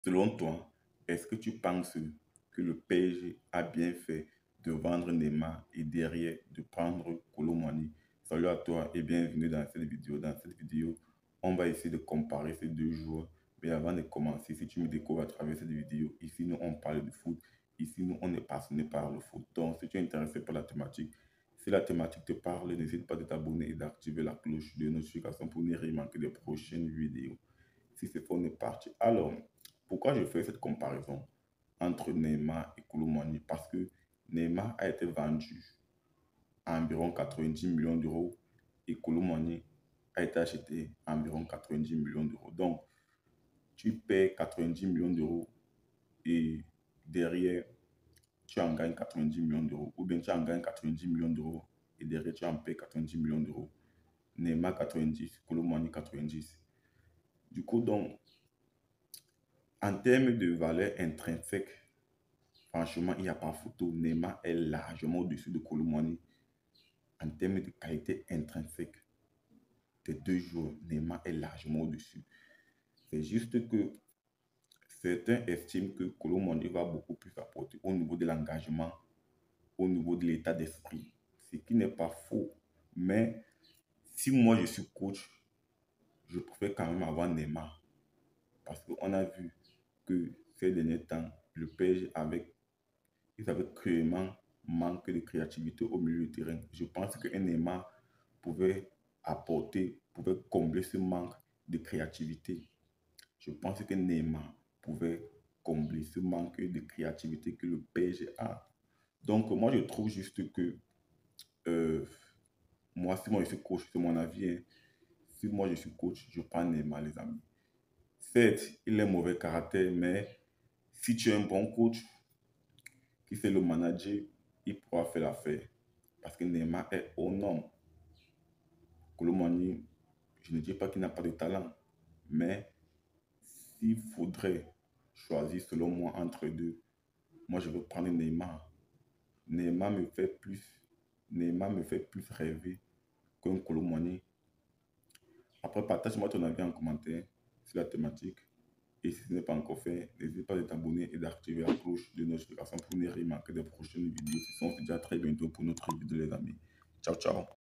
Selon toi, est-ce que tu penses que le PSG a bien fait de vendre Neymar et derrière de prendre Kolo Muani? Salut à toi et bienvenue dans cette vidéo. Dans cette vidéo, on va essayer de comparer ces deux joueurs. Mais avant de commencer, si tu me découvres à travers cette vidéo, ici nous on parle de foot. Ici nous on est passionné par le foot. Donc si tu es intéressé par la thématique, si la thématique te parle, n'hésite pas de t'abonner et d'activer la cloche de notification pour ne rien manquer des prochaines vidéos. Si c'est fait, on est parti. Alors, pourquoi je fais cette comparaison entre Neymar et Kolo Muani? Parce que Neymar a été vendu à environ 90 millions d'euros et Kolo Muani a été acheté à environ 90 millions d'euros. Donc, tu paies 90 millions d'euros et derrière, tu en gagnes 90 millions d'euros. Ou bien tu en gagnes 90 millions d'euros et derrière, tu en paies 90 millions d'euros. Neymar 90, Kolo Muani 90. Du coup, donc, en termes de valeur intrinsèque, franchement, il n'y a pas photo. Neymar est largement au-dessus de Kolo Muani. En termes de qualité intrinsèque des deux joueurs, Neymar est largement au-dessus. C'est juste que certains estiment que Kolo Muani va beaucoup plus apporter au niveau de l'engagement, au niveau de l'état d'esprit. Ce qui n'est pas faux. Mais si moi je suis coach, je préfère quand même avoir Neymar. Parce qu'on a vu que ces derniers temps, le PSG ils avaient cruellement manqué de créativité au milieu du terrain. Je pense qu'un Neymar pouvait apporter, pouvait combler ce manque de créativité. Je pense que Neymar pouvait combler ce manque de créativité que le PSG a. Donc, moi, je trouve juste que, euh, moi, si moi je suis coach, c'est mon avis, hein, si moi je suis coach, je prends Neymar, les amis. Certes, il est mauvais caractère, mais si tu es un bon coach, qui fait le manager, il pourra faire l'affaire. Parce que Neymar est au nom. Kolo Muani, je ne dis pas qu'il n'a pas de talent, mais s'il faudrait choisir selon moi entre deux, moi je veux prendre Neymar. Neymar me fait plus, Neymar me fait plus rêver qu'un Kolo Muani. Après, partage-moi ton avis en commentaire sur la thématique. Et si ce n'est pas encore fait, n'hésite pas à t'abonner et d'activer la cloche de notification pour ne rien manquer des prochaines vidéos. Si on se dit à très bientôt pour notre vidéo les amis. Ciao, ciao.